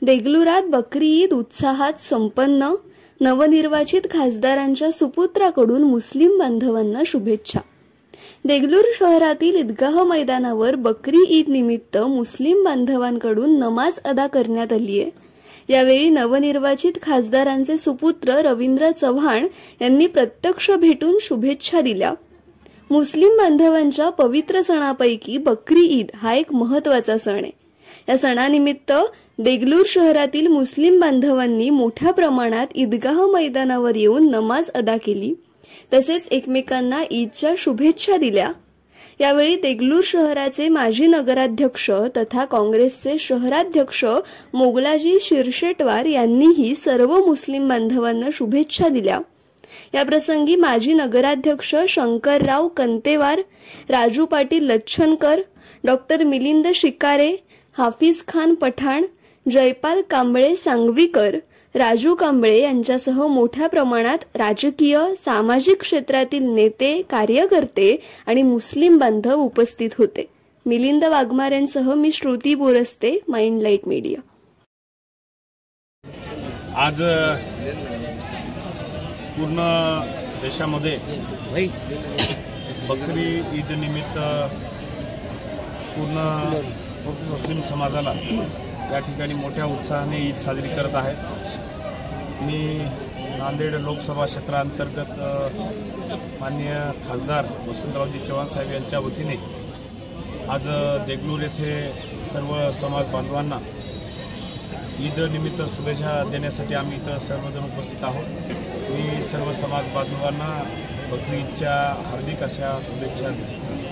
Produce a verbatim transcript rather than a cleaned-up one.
देगलुरात बकरी ईद उत्साहात संपन्न. नवनिर्वाचित खासदारांच्या सुपुत्राकडून मुस्लिम बांधवांना शुभेच्छा. देगलूर शहरातील ईदगाह मैदानावर बकरी ईद निमित्त मुस्लिम बांधवांकडून नमाज अदा करण्यात आली आहे. यावेळी नवनिर्वाचित खासदारांचे सुपुत्र रवींद्र चव्हाण यांनी प्रत्यक्ष भेटून शुभेच्छा दिल्या. मुस्लिम बांधवांच्या पवित्र सणापैकी बकरी ईद हा एक महत्त्वाचा सण आहे. या सणानिमित्त देगलूर शहरातील मुस्लिम बांधवांनी मोठ्या प्रमाणात ईदगाह मैदानावर येऊन नमाज अदा केली. तसेच एकमेकांना ईदच्या शुभेच्छा दिल्या. यावेळी देगलूर शहराचे माजी नगराध्यक्ष तथा काँग्रेसचे शहराध्यक्ष मोगलाजी शिरशेटवार यांनीही सर्व मुस्लिम बांधवांना शुभेच्छा दिल्या. याप्रसंगी माजी नगराध्यक्ष शंकरराव कंतेवार, राजू पाटील लच्छनकर, डॉक्टर मिलिंद शिकारे, हाफिज खान पठाण, जयपाल कांबळे सांगवीकर, राजू कांबळे यांच्यासह मोठ्या प्रमाणात राजकीय सामाजिक क्षेत्रातील नेते, कार्यकर्ते आणि मुस्लिम बांधव उपस्थित होते. मिलिंद वाघमारेंसह मी Shruti Boraste, Mind Light Media. आज पूर्ण देशामध्ये बकरी ईद निमित्त पूर्ण मुस्लिम समाजाला या ठिकाणी मोठ्या उत्साहाने ईद साजरी करत आहे. मी नांदेड लोकसभा क्षेत्रांतर्गत माननीय खासदार वसंतरावजी चव्हाण साहेब यांच्या वतीने आज देगलूर येथे सर्व समाज बांधवांना ईद निमित्त शुभेच्छा देण्यासाठी आम्ही इथं सर्वजण उपस्थित आहोत. मी सर्व समाज बांधवांना बकरी ईदच्या हार्दिक अशा शुभेच्छा देतो.